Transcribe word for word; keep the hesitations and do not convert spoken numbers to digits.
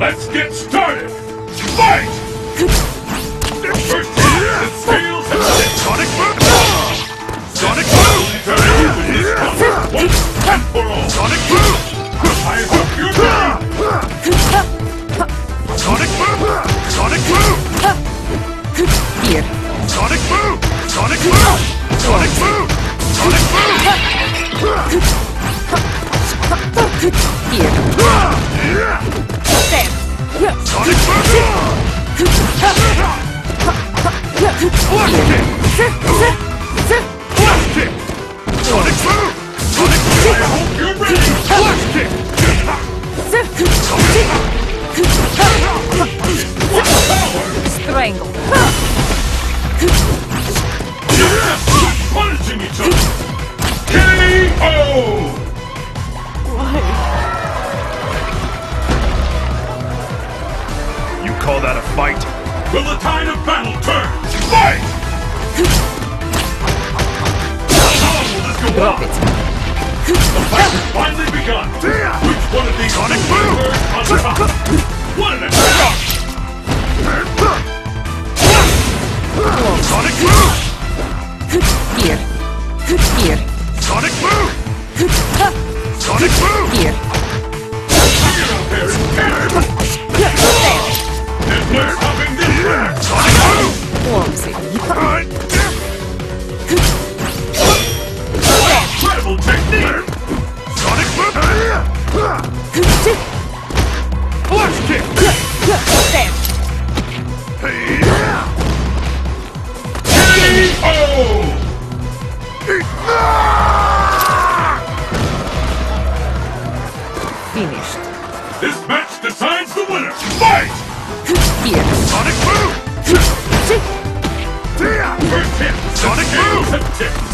Let's get started! Fight! First hit, the scales have tipped. Sonic Boom! Sonic Boom! Once and for all! Sonic Boom! I hope you're ready! Sonic Boom! Sonic Boom! Here. Sonic Boom! Sonic Boom! Sonic Boom! Sonic Boom! Here. Stand. Sonic Boom! Blast kick! Blast kick! Sonic Boom! Sonic Boom! I hope you're ready! Blast kick! Strangle. Punishing each other! K O! Why? You call that a fight? Will the tide of battle turn? Fight! How long will this go Drop on? it. The fight has finally begun! Which one of these Sonic Boom on top? One of them! Sonic Boom! Here. Here. Sonic Boom! Sonic Boom! Here. Figure out there is terrible! Stand. There's no stopping this winner! Sonic Boom! Whoopsie. Incredible technique! Sonic Boom! Blast kick! Stand. K O! Finished. This match decides the winner! Fight! Here. Sonic Boom! First hit! Sonic Boom!